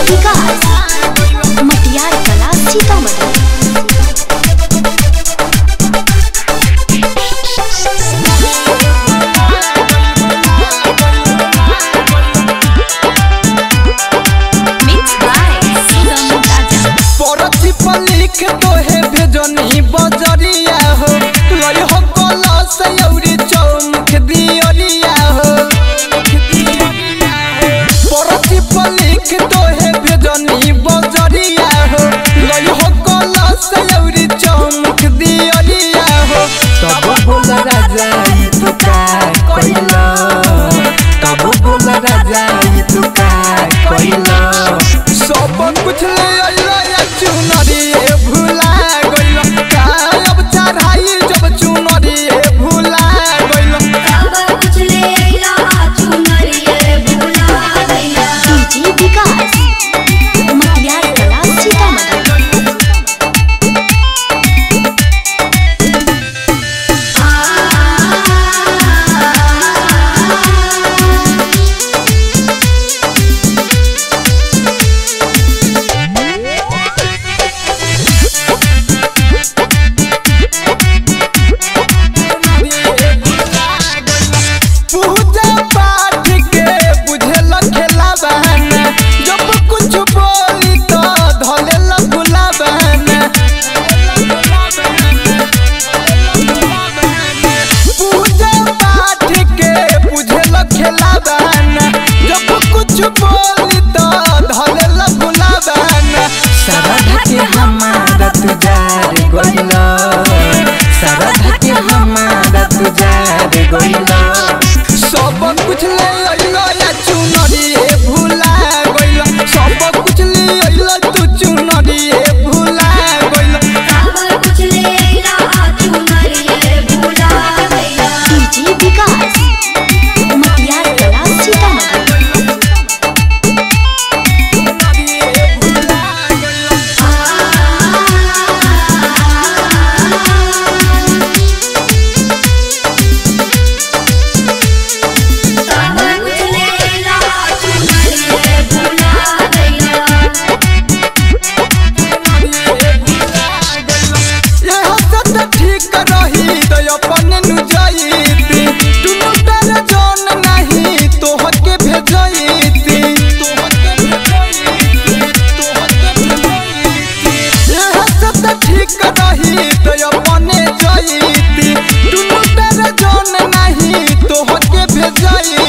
विकास मटियार कला सीतामढ़ी। लिख तो है भेजनी बजरिया हो लय हो कलश औरी चौमुख दियरिया हो परची पर लिख तो है भेजनी बजरिया हो लय हो कलश औरी चौमुख दियरिया हो। तब बोल राजा ई तू का कइला, तब बोल राजा ई तू का कइला, सब कुछ ले आइला या चुनरी भुला गइल, अब चढ़ाई जब चुनरी भुला गइल, सब कुछ ले आइला चुनरी भुला गइल। डीजे विकास मटियार कला सीतामढ़ी। हमारा तुझार गइला, सरधा के हमारा तुझार गइला, सब कुछ ले आइला या चुनरी भुला गइला, सब कुछ ले आइला तू चुनरी भुला गइला, सब कुछ ले आइला चुनरी भुला गइला। डीजे विकास मटियार कला सीतामढ़ी। अपने जाईती तुम तेरे जान नहीं तो होके भेजाई